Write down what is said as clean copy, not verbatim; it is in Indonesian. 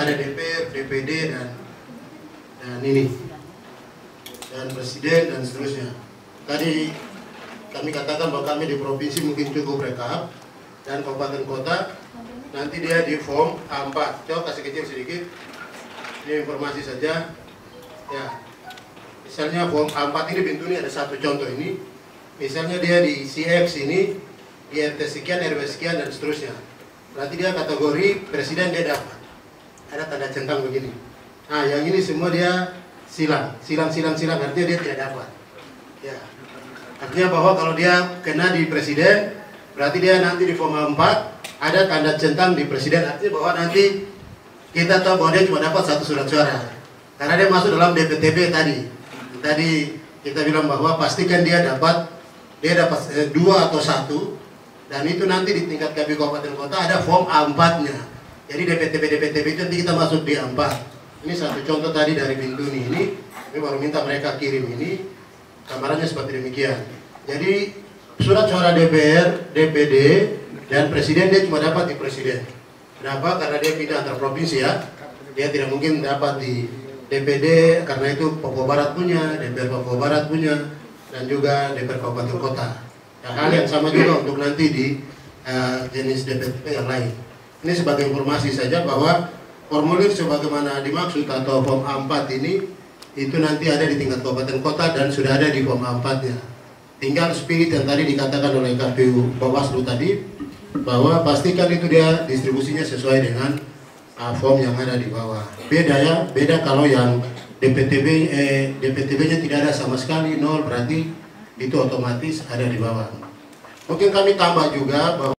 ada DPR, DPD dan ini dan presiden dan seterusnya. Tadi kami katakan bahwa kami di provinsi mungkin cukup rekap dan kabupaten kota nanti dia di form A4. Coba kasih kecil sedikit. Ini informasi saja. Ya. Misalnya form A4 ini bentuknya ada satu contoh ini. Misalnya dia di CX ini di RT sekian, RW sekian dan seterusnya. Berarti dia kategori presiden dia dapat. Ada tanda centang begini. Nah, yang ini semua dia silang, artinya dia tidak dapat. Ya. Artinya bahwa kalau dia kena di presiden, berarti dia nanti di form 4 ada tanda centang di presiden, artinya bahwa nanti kita tahu bahwa dia cuma dapat satu surat suara. Karena dia masuk dalam DPTB tadi. Tadi kita bilang bahwa pastikan dia dapat 2 atau 1, dan itu nanti di tingkat KPU Kabupaten Kota ada form A4-nya. Jadi DPTB itu nanti kita masuk di A4. Ini satu contoh tadi dari Bintuni ini. Kami baru minta mereka kirim ini. Gambarannya seperti demikian. Jadi surat suara DPR, DPD, dan presiden dia cuma dapat di presiden. Kenapa? Karena dia pindah antar provinsi ya. Dia tidak mungkin dapat di DPD karena itu Papua Barat punya, DPR Papua Barat punya, dan juga DPR Kabupaten Kota. Ya, hal yang sama juga untuk nanti di jenis DPTB yang lain. Ini sebagai informasi saja bahwa formulir sebagaimana dimaksud atau form A4 ini itu nanti ada di tingkat kabupaten kota dan sudah ada di form A4-nya. Tinggal spirit yang tadi dikatakan oleh KPU Bawaslu tadi bahwa pastikan itu dia distribusinya sesuai dengan form yang ada di bawah. Beda ya, beda kalau yang DPTB-nya tidak ada sama sekali, 0, berarti itu otomatis ada di bawah. Mungkin kami tambah juga bahwa